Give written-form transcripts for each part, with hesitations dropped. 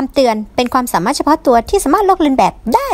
ำเตือนเป็นความสามารถเฉพาะตัวที่สามารถลอกเลียนแบบได้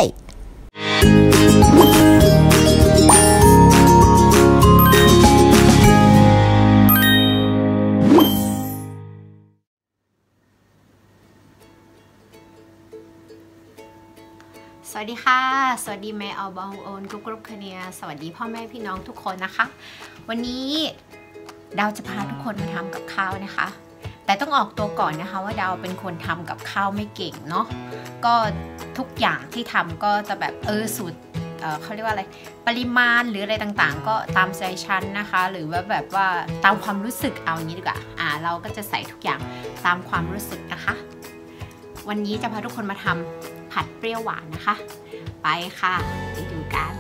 สวัสดีค่ะสวัสดีแม่เอาบองโอนกรุ๊ปคเนียสวัสดีพ่อแม่พี่น้องทุกคนนะคะวันนี้ดาวจะพาทุกคนมาทำกับข้าวนะคะแต่ต้องออกตัวก่อนนะคะว่าดาวเป็นคนทำกับข้าวไม่เก่งเนาะก็ทุกอย่างที่ทำก็จะแบบสูตรเขาเรียกว่าอะไรปริมาณหรืออะไรต่างๆก็ตามใจฉันนะคะหรือว่าแบบว่าตามความรู้สึกเอาอย่างนี้ดีกว่าเราก็จะใส่ทุกอย่างตามความรู้สึกนะคะวันนี้จะพาทุกคนมาทำผัดเปรี้ยวหวานนะคะไปค่ะไปดูกัน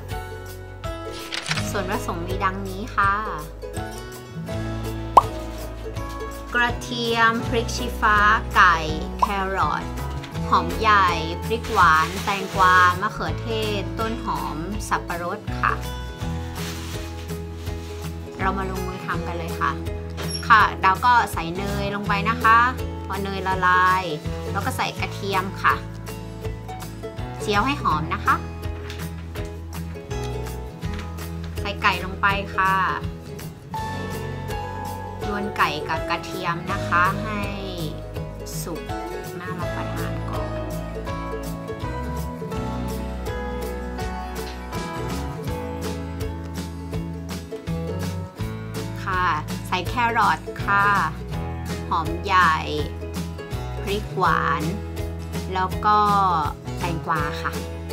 ส่วนผสมมีดังนี้ค่ะกระเทียมพริกชี้ฟ้าไก่แครอทหอมใหญ่พริกหวานแตงกวามะเขือเทศต้นหอมสับปะรดค่ะเรามาลงมือทำกันเลยค่ะดาวก็ใส่เนยลงไปนะคะพอเนยละลายแล้วก็ใส่กระเทียมค่ะเจียวให้หอมนะคะใส่ไก่ลงไปค่ะลวนไก่กับกระเทียมนะคะให้สุกน่ารับประทานก่อนค่ะใส่แครอทค่ะหอมใหญ่พริกหวานแล้วก็แตงกวาค่ะ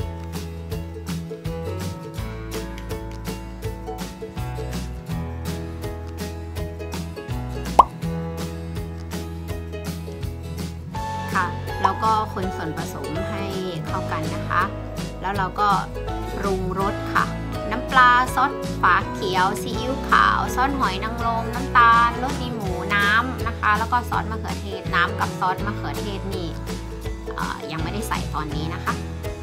แล้วก็คนส่วนผสมให้เข้ากันนะคะแล้วเราก็ปรุงรสค่ะน้ำปลาซอสฝาเขียวซีอิ๊วขาวซอสหอยนางรมน้ำตาลรสดีหมูน้ำนะคะแล้วก็ซอสมะเขือเทศน้ำกับซอสมะเขือเทศนี่ยังไม่ได้ใส่ตอนนี้นะคะ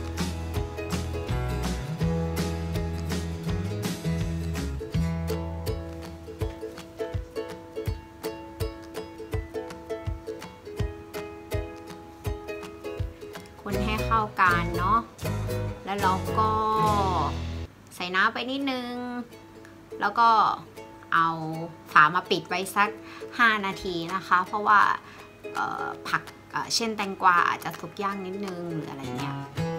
คนให้เข้ากันเนาะแล้วเราก็ใส่น้ำไปนิดนึงแล้วก็เอาฝามาปิดไว้สัก5 นาทีนะคะเพราะว่าผักเช่นแตงกวาอาจจะสุกย่างนิดนึงหรืออะไรเงี้ย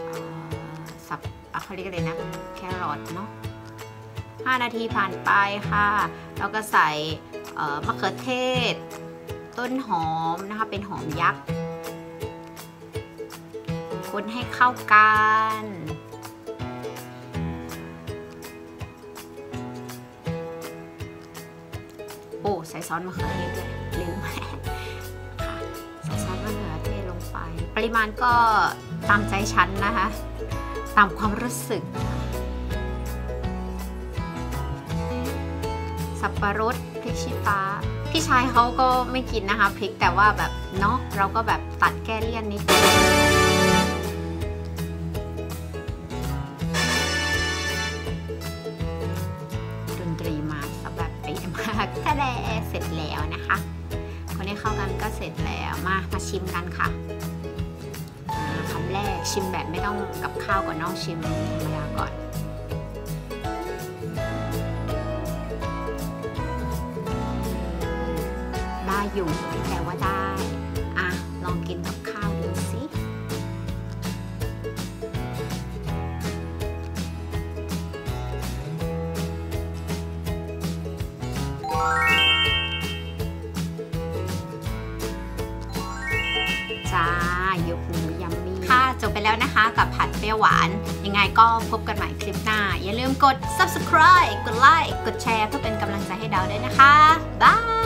เขาเรียกอะไรนะแครอทเนาะ5 นาทีผ่านไปค่ะแล้วก็ใส่มะเขือเทศต้นหอมนะคะเป็นหอมยักษ์คนให้เข้ากันโอ้ใส่ซอสมะเขือเทศด้วยลืมค่ะใส่ซอสมะเขือเทศลงไปปริมาณก็ตามใจฉันนะคะตามความรู้สึกสับปะรดพริกชี้ฟ้าพี่ชายเขาก็ไม่กินนะคะพริกแต่ว่าแบบเนาะเราก็แบบตัดแก้เลี่ยนนิดนึงทะเลเสร็จแล้วนะคะคนนี้เข้ากันก็เสร็จแล้วมาชิมกันค่ะคำแรกชิมแบบไม่ต้องกับข้าวก่อนน้องชิมธรรมดาก่อนได้อยู่แต่ว่าได้ลองกินกับข้าวดูสิจ้ายกมือยัมมี่ค่ะจบไปแล้วนะคะกับผัดเปรี้ยวหวานยังไงก็พบกันใหม่คลิปหน้าอย่าลืมกด subscribe กดไลค์กดแชร์เพื่อเป็นกำลังใจให้ดาวด้วยนะคะบาย